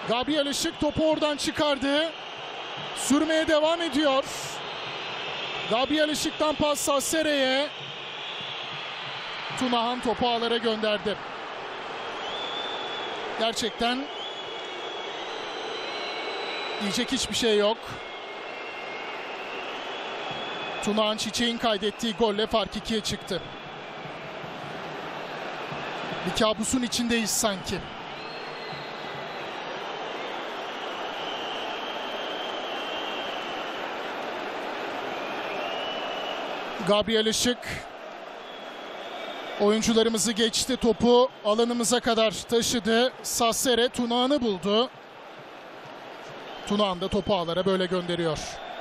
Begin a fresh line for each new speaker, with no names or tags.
Gabriel Işık topu oradan çıkardı. Sürmeye devam ediyor. Gabriel Işık'tan pas Sassere'ye. Tunahan topu ağlara gönderdi. Gerçekten diyecek hiçbir şey yok. Tunahan Çiçek'in kaydettiği golle fark 2'ye çıktı. Bir kabusun içindeyiz sanki. Gabriel Işık oyuncularımızı geçti, topu alanımıza kadar taşıdı. Sassere Tunahan'ı buldu. Tunahan da topu ağlara böyle gönderiyor.